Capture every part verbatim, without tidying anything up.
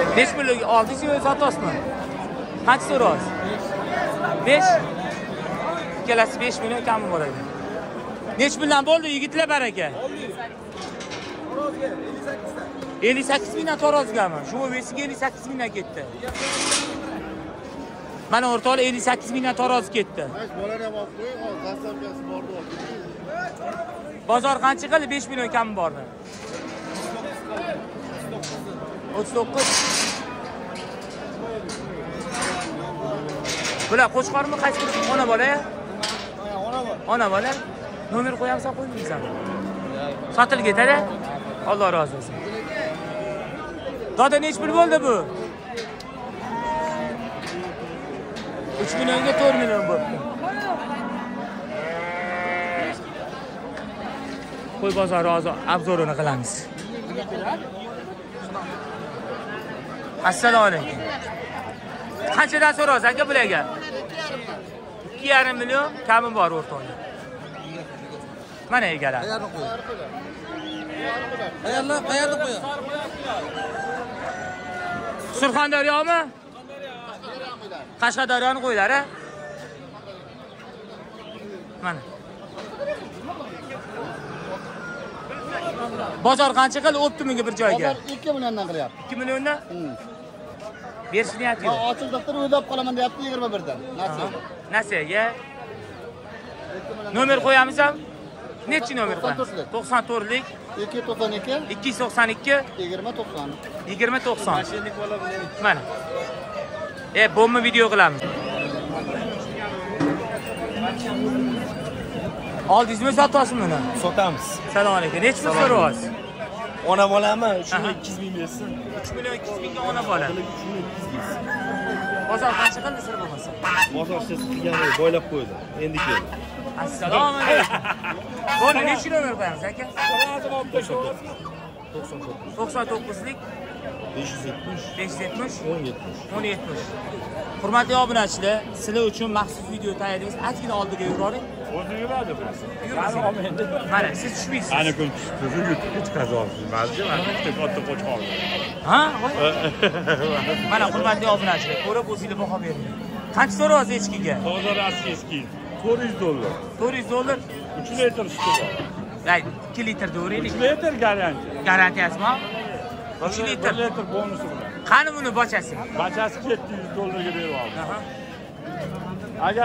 besh million oltinchi yil sotasizmi? Qancha so'raysiz? besh. Ikkalasi besh million kami bor edi. Nech bilan bo'ldi yigitlar baraka? ellik sakkiz mingdan tarozgami? Shu o'vesiga ellik sakkiz mingdan ketdi. Mana o'rtoqlar ellik sakkiz mingdan taroz ketdi. Bolar ham olib qo'ying, qassobchasi bordi. Bozor qancha qildi? besh million kami bordi. o'ttiz to'qqiz. Bular qo'chqormi qaysi ona bola? Ona bola. Ona bola. Nomer qo'yamsan, qo'ymaysan. Sotilib ketadi. Alloh rozi bo'lsin. Doda nech pul bo'ldi bu? uch millionga to'rt million bo'ldi. Qo'y bozori hozir obzorini qilamiz. Assalomu alaykum. Qanchadan so'raysiz aka bularga? ikki yarim million kami bor o'rtoqlar. Mana egalar. Qayerni qo'ying? Qayerni, qayerni qo'ying? Surxondaryomi? Qashqadaryoni qo'ylar, a? Mana. Bozor qancha qildi? Optimiga bir joyga. Bozor ikki milliondan qilyapti. ikki milliondan? Berishni aytdi. Ha, ochildiqda o'ylab qolaman deyapti yigirma birdan. Nasiyaga. Nasiyaga. Nomer qo'yamizmi? Nechi nomer qo'yamiz? to'qson to'rtlik ikki yuz to'qson ikki ikki yuz to'qson ikki yigirma to'qson. yigirma to'qson. Mana. E, bomba video qilamiz. Oldingizmi sotasizmi buni? Sotamiz. Assalomu alaykum. Nechi pul so'raysiz? Ona bolami uch million ikki yuz ming bersin. uch million ikki yuz mingga ona bola. Bozor qancha qildi sir bo'lmasa? Bozor siz qilgani boylab qo'ydi. Endi keldi. Assalomu alaykum. Buni nechi nomer qo'yamiz aka? to'qson to'qqizlik besh yuz yetmish besh yuz yetmish o'n yetmish o'n yetmish. Hurmatli obunachilar, sizlar uchun maxsus video tayyorlaymiz. Ozgina oldiga yuravering. O'zi yuradi bu. Mana siz tushmaysiz. Ana kun siz YouTube'ga chiqazyapsiz. Mazja mana bitta katta qo'chqor. Ha? Mana hurmatli obunachilar, ko'rib o'zingizlar baho bering. Qancha so'raysiz echkiga? Hozir rossiyskiy to'rt yuz dollar. to'rt yuz dollar. uch litr suti bor. Ayt, ikki litr do'raylik. uch litr garantiya. Garantiyasizmi? uch bir litr. litr bonusi bilan. Qani buni bachasi? Bachasi yetti yuz dollarga berib oldi. Aha. Agar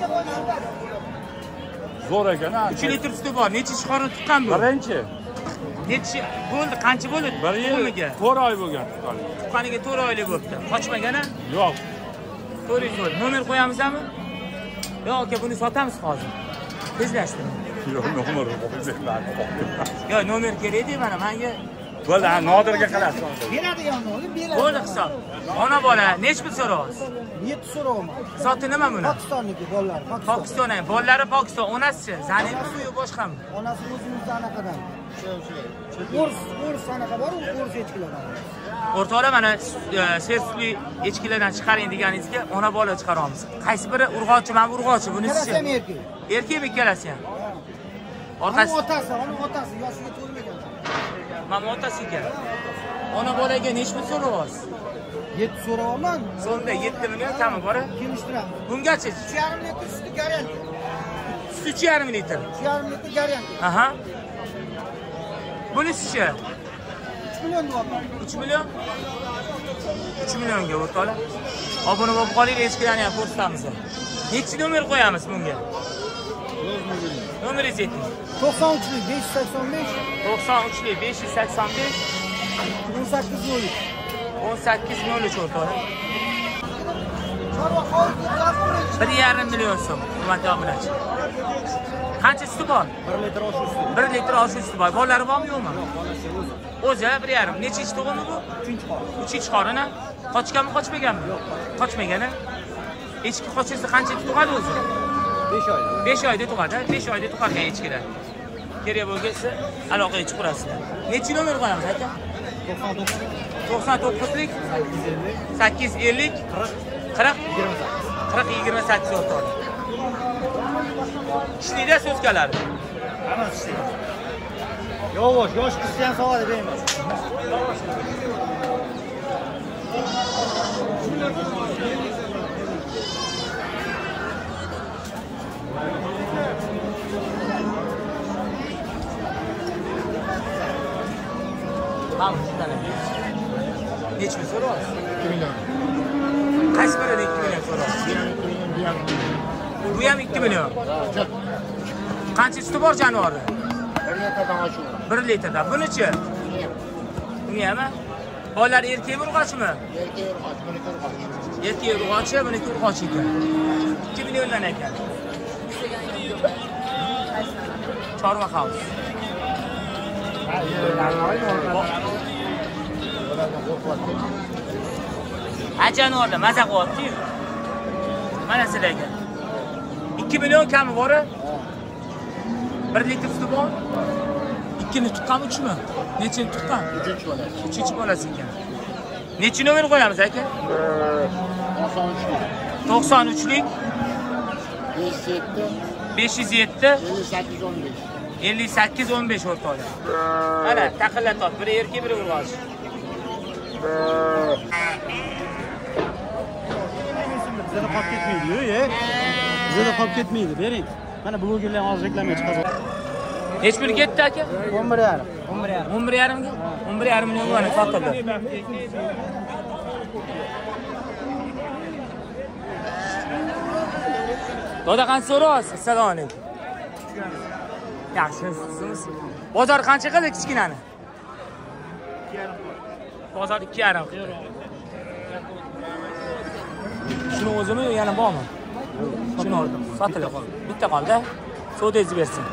zo'r ekan, uch litr suti bor. Necha ishxora tuqqan bu? Birinchi. Necha bo'ldi? Qancha bo'ldi? bir yil to'rt oy bo'lgan tuqqaniga. Tuqqaniga to'rt oylik bo'libdi. Qochmagan-a? Yo'q. to'rt yuz dollar. Nomer qo'yamizmi? Yo'q, aka, buni sotamiz hozir. Tezlashtiring. Yo'q, nomer qo'ymayman. Yo'q, nomer kerak-da mana menga. Bo'ldi, Nodirga qarasiz. Beradigan nomi beradi. Bo'ldi hisob. Ona bola nechi pul so'raysiz? yetti so'rayman. Soti nima buni? Pokistonniki bolalar, Pokiston. Pokiston, bo'llari Pokiston, onasi zanibmi yo boshqami? Onasi o'zimizda anaqadan. O'rs, o'rs anaqa bor, o'rs echkilardan. O'rtoqlar, mana sersuli echkilardan chiqaring deganingizga ona bola chiqaramiz. Qaysi biri urg'ochi, men urg'ochi, bunisi Ikkalasi ham erkak. Erkakmi ikkalasi ham? Orqasi otasi, uni otasi yoshiga to'lmagan. Mana otasi ekan. Ona bolaga nechi pul so'raysiz? yetti so'rayman. So'mda yetti million kami bor-a? Kelishtiramiz. Bungacha uch yarim litr suti garanti. uch yarim litr. uch yarim litr garanti. Aha. Bunisi-chi? uch million deyapman. uch million? uch millionga o'rtoqlar. Obuna bo'lib qolinglar, echkilarni ham ko'rsatamiz. Nechi nomer qo'yamiz bunga? Nomeringiz ayting. to'qson uchlik besh yuz sakson besh to'qson uchlik besh yuz sakson besh o'n sakkiz nol uch o'n sakkiz nol uch o'rtoqlar. bir yarim million so'm. Hurmatli obunachi. Qancha suti bor? bir litr osh usti. bir litr osh usti bor. Bolalari bormi, yo'qmi? O'zi bir yarim. Nechinchi tug'imi bu? uchinchi qor. uchinchi qorini? Qochganmi, qochmaganmi? Yo'q. Qochmagan-a? Echki qochsa qancha tug'adi o'zi? besh oyda. besh oyda tug'adi. besh oyda tug'argan echkilar. Kerak bo'lsa aloqaga chiqarasizlar. Nechi nomer qo'yamiz aka? to'qson to'qqizlik sakkiz yuz ellik qirq qirq yigirma sakkiz o'rtoqlar. Ishlaydi so'zkalari. Hammasi ishlaydi. Yo'q, yosh qizcha ham sog'adi deyman. Necha pul so'rayapsiz? ikki million. Qaysi biridan ikki million so'rayapsiz? Bu ham ikki million. Qancha suti bor jonivori? bir litrdan oshib. bir litrdan. Bunichi? Buni ham? Bolalar erkak urg'ochmi? Erkak urg'och, buniki urg'och. Erkak urg'ochi, buniki urg'och ekan. ikki milliondan ekan. Chorva house. Ha jonivorlar maza qilyapti-yu. Mana sizlarga. ikki million kami bor. bir litr suti bor. ikkini tuqqanmi, uchmi? Necha tuqqan? uchinchi bolasi. uchinchi bolasi ekan. Necha nomer qo'yamiz aka? to'qson uchlik. to'qson uchlik besh yuz yetti. besh yuz yetti ellik sakkiz o'n besh. ellik sakkiz o'n besh o'rtoqlar. Mana taqillatib, biri erkak, biri urg'och. Bizda qolib ketmaydi-yu, ye. Bizda qolib ketmaydi, bering. Mana blogerlar hozir reklama chiqadi. Hech bir ketdi aka? o'n bir yarim. o'n bir yarim. o'n bir yarim ga? o'n bir yarim million mana sotildi. Doda qancha so'rayapsiz? Assalomu alaykum. Yaxshimisiz? Bozor qancha qildi kichkinani? Bozor ikki yarim. Shuni o'zimi yana bormi? Shuni oldim. Sotildi. Bitta qoldi. Savdoyingizni bersin.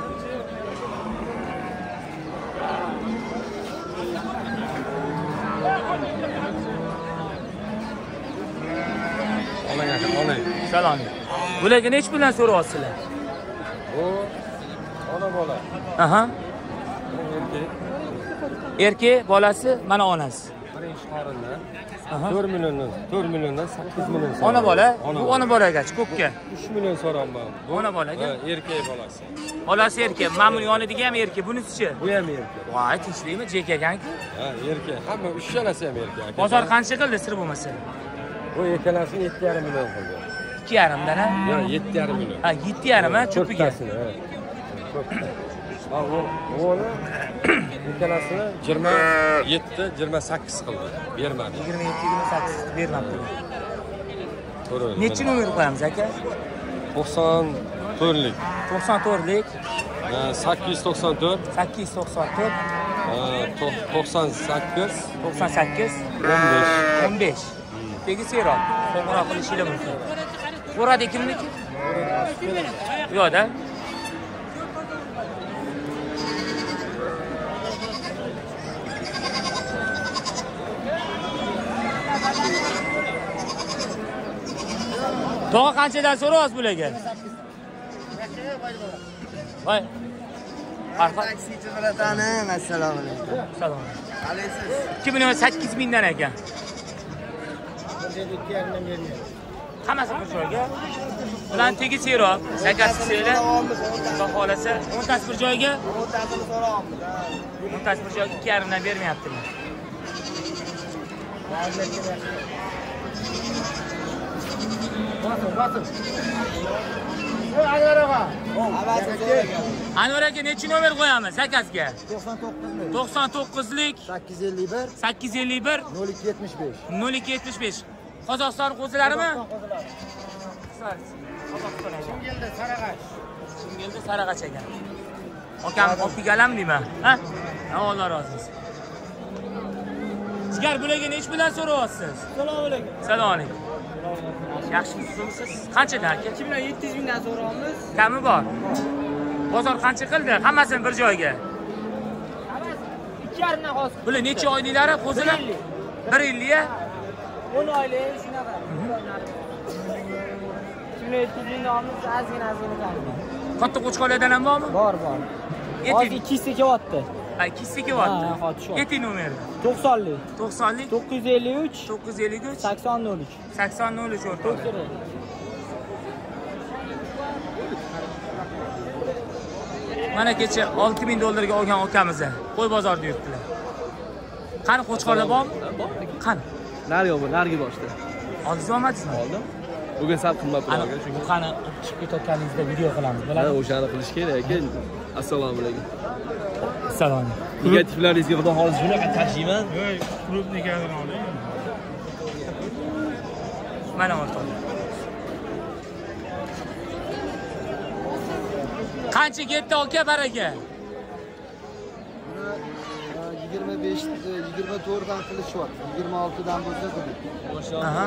Oling aka, oling. Salom. Bularga nech bilan so'rayapsizlar? Bu ona bola. Aha. Erkak. Erkak bolasi, mana onasi. Birinchi qorinda Aha. to'rt milliondan to'rt milliondan sakkiz million. Ona bola, bu ona bolagacha ko'pga. uch million so'raman. Bu Ona bolaga? Ha, erkak bolasi. Bolasi erkak, mana buni yonidagi ham erkak, bunisi-chi? Bu ham erkak. Voy, tinchlikmi, jekaganki? Ha, erkak. Hamma uchalasi ham erkak. aka. Bozor qancha qildi sir bo'lmasa? Bu ikkalasini yetti yarim million qildi. ikki yarim dan, ha? Yo'q, yetti yarim million. Ha, yetti yarim ha, cho'piga. Cho'ptasini, ha. Cho'pta. Ha, u o'g'li ikkalasini yigirma yetti, yigirma sakkiz qildi. Bermadi. yigirma yetti yigirma sakkiz bermabdi. To'g'ri. Necha nomer qo'yamiz aka? to'qson to'rtlik. to'qson to'rtlik, sakkiz yuz to'qson to'rt, sakkiz yuz to'qson to'rt, to'qson sakkiz, to'qson sakkiz, o'n besh. o'n besh. Tegisiroq. Qo'ng'iroq qilishingiz mumkin. So'radi kimniki? Yo'q-da. Tog'a qanchadan so'rayapsiz bularga? Voy. Farqi. Taksichi bratanim, assalomu alaykum. Salom. Alaysiz. ikki million sakkiz mingdan ekan. ikki yarimdan bermayman. Hammasi bir joyga. Bulan tegisiroq. sakkiz seylar. Xudo xolasa, o'ntasi bir joyga. o'ntasini so'rayapmiz. o'ntasi bir joyga ikki yarim dan bermayaptilar. Bosib, bosib. Ey Anvar og'a. Anvar aka necha nomer qo'yamiz zakazga? to'qson to'qqizlik. to'qson to'qqizlik sakkiz yuz ellik bir. sakkiz yuz ellik bir nol ikki yetmish besh. nol ikki yetmish besh. Qozog'iston qo'zilarimi? Qozog'iston ekan. Keldi Sarag'ash. Shimgelda Sarag'ach ekan. Akam olib kelganmi deyman? Ha? Alloh rozi bo'lsin. Sizlar bularga nech bilan so'rayapsiz? Assalomu alaykum. Assalomu alaykum. Yaxshimisiz? Qanchadan aka? ikki million yetti yuz mingdan so'rayapmiz. Kami bor. Bozor qancha qildi? Hammasini bir joyga. ikki yarimdan hozir. Bular necha oyliklari qo'zilar? bir ellik ya. o'n oylik shunaqa. ikki million yetti yuz mingdan olamiz, ozgina ozgina qilamiz. Katta qo'chqorlardan ham bormi? Bor, bor. Hozir ikki yuz kelyapti. Ha, ikki yuz kelyapti. Ha, hozir shu. Yetti nomeri. to'qsonlik. to'qsonlik, to'qqiz yuz ellik uch, to'qqiz yuz ellik uch, sakson nol uch. sakson nol uch o'rtoqlar. Mana kecha olti ming dollarga olgan akamiz qo'y bozorida yuribdilar. Qani qo'chqorlar bormi? Bor. Qani? Narigi bu, narigi boshda. Oldingiz olmadingizmi? Oldim. Bugun sal qimmat Ana bo'lardi, chunki bu qani chiqib ketayotganingizda video qilamiz. ha, Bo'ladi? o'shani qilish kerak ekan. Assalomu alaykum. Assalomu alaykum. Negativlaringizga xudo xohlasa shunaqa tashiyman. Ey, klubnikini oling. Mana o'rtoqlar. Qancha ketdi aka baraka? yigirma besh yigirma to'rt dan qilishyapti. yigirma olti dan bo'lsa qiling. Aha.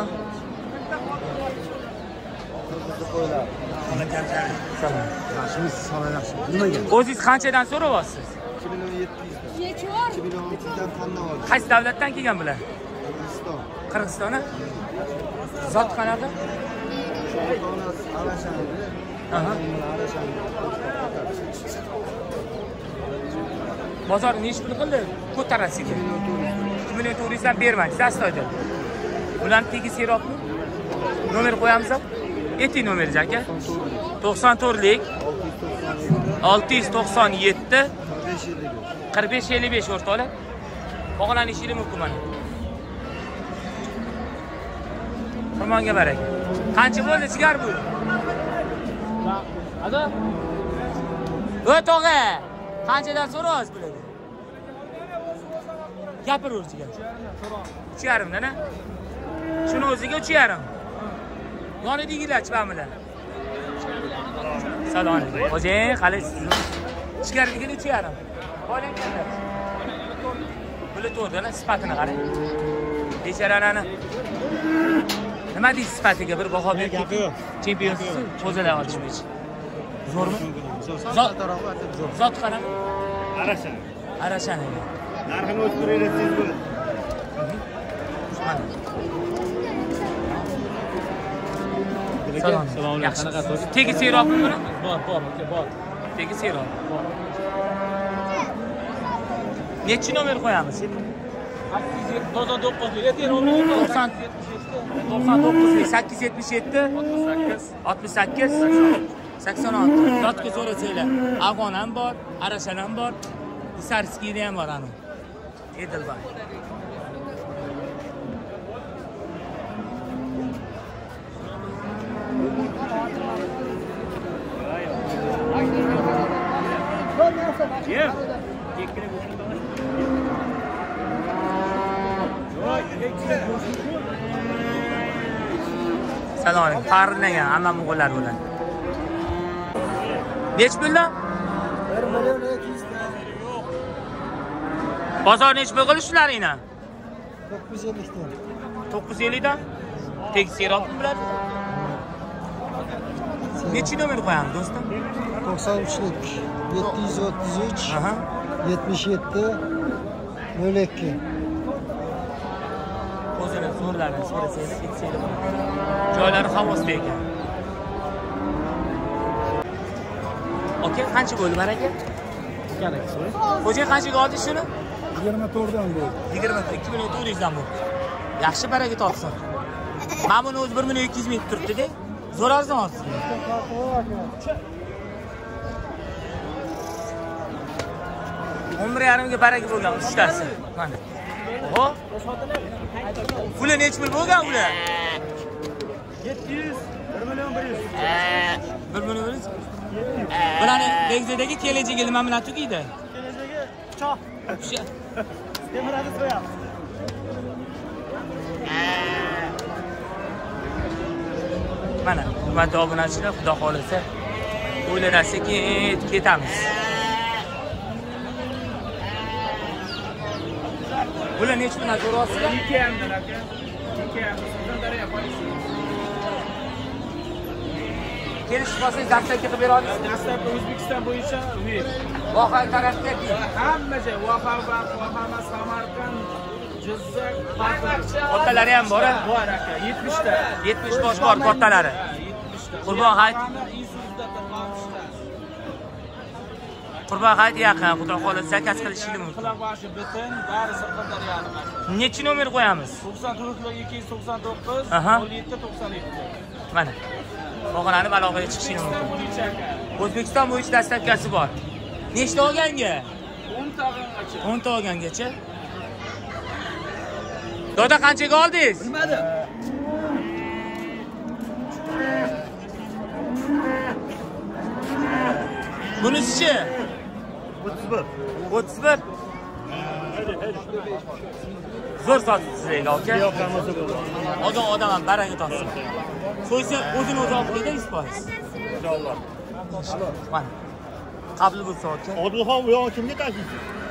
Yaxshimisiz, sog'lom yaxshi. Nimaga? O'zingiz qanchadan so'rayapsiz? ikki million yetti yuz dan. ikki million olti yuz dan tanlab oldim. Qaysi davlatdan kelgan bular? Qirg'iziston. Qirg'iziston. Zot qanaqa? Ota-onasi Arashanida. Aha. Arashanida. Bozor nechi pul qildi? Ko'tarasiga. ikki million to'rt yuz dan bermaysiz astoydil. Bularni tegishliroqmi? Nomer qo'yamiz. Ayting nomeringiz aka. to'qson to'rtlik olti yuz to'qson yetti qirq besh ellik besh o'rtoqlar. Bog'lanishingiz mumkin mana. Xirmonga barak. Qancha bo'ldi sigar bu? Ado? O't og'a. Qanchadan so'raysiz bularga? Gapiraverchiga. uch yarim dan, a? Shuni o'ziga uch yarim. Yonidagilar chiqamilar. Salom alaykum. Xo'jayin, qalaysiz? Ichkaridagilar uch yarim. Qo'yinglar. Bular to'rtdan sifatini qarang. Becharanani. Nima deysiz sifatiga bir baho berib? Gapi yo'q. Chempionsiz, qo'zalay olishmaychi. Zo'rmi? Zot Zot qara. Arashan. Arashan. Narxini o'stiringlar bo'ladi. Salom. Salom alaykum. Qanaqa so'z? Tegishliroqmi buni? Bor, bor, aka, bor. Tegishliroq. Nechi nomer qo'yamiz? to'qson to'qqizlik, ayting nomer. to'qson to'qqizlik sakkiz yuz yetmish yetti oltmish sakkiz sakson olti. Zotga so'rasanglar, afg'on ham bor, arashan ham bor, sarskiyda ham bor ana. Edilbay. Salom alaykum. Parlangan hammam o'g'illar bilan. Nech puldan? bir million ikki yuz dan. Bozor nech pul qilishlaringni? to'qqiz yuz ellik dan. to'qqiz yuz ellik dan. Tegishliroq bular. Nechi nomer qo'yamiz do'stim? to'qson uchlik yetti yuz o'ttiz uch Aha. yetmish yetti nol ikki. O'zini so'rlarini so'rasanglar, ketsanglar bo'ladi. Joylari havosda ekan. Aka, qancha bo'ldi baraka? Xo'jayin qanchaga oldi shuni? yigirma to'rt dan bo'ldi. yigirma ikki million to'rt yuz dan bo'ldi. Yaxshi baraka topsin. Mana buni o'zi bir million ikki yuz ming turibdi-da. Zo'r arzon olsin. o'n bir yarim ga baraka bo'lgan uchtasi. Mana. Oho. Bular nech pul bo'lgan bular? yetti yuz, bir million bir yuz. bir million bir yuz. Bularni Begzadagi kelajagi nima bilan tugaydi? Kelajagi pichoq. O'sha Temiradi so'yamiz. mana hurmatli obunachilar, xudo xolisa o'ylanasa ket ketamiz. Bular nech puldan so'rayapsizlar? ikki yarim dan aka. ikki yarim dan daryo qo'yasiz. Kelishib qolsangiz dastlabki qilib bera olasiz. Dastlabki O'zbekiston bo'yicha uy. Voha tarafga Hamma joy Vohaba, Vohama, Samarqand, Jizzax, ottalari ham bor. Bor aka, yetmish ta. yetmish bosh bor ottalari. Qurbon hayit. Qurbon hayit yaqin, xudo xolisa zakaz qilishingiz mumkin. Qilaqoshi bitin, bari Sirdaryoning. Nechi nomer qo'yamiz? to'qson to'rt ikki yuz to'qson to'qqiz Aha. nol yetti to'qson yetti. Mana. Bog'lanib aloqaga chiqishingiz mumkin. Bo'yicha aka. O'zbekiston bo'yicha dastlabkasi bor. Nechta olganga? o'n ta olgangacha. o'n ta olgangacha. Doda qanchaga oldingiz? Bilmadi. Bunisi-chi? o'ttiz bir. o'ttiz bir. Zo'r sotibsiz aka aka. Odam odam ham baraka topsin. So'ysa o'zini o'zi olib qo'ydi yuz foiz. Inshaalloh. Mana. Qabul bo'lsa aka. Odilxon bu yog'i kimga tashiysiz?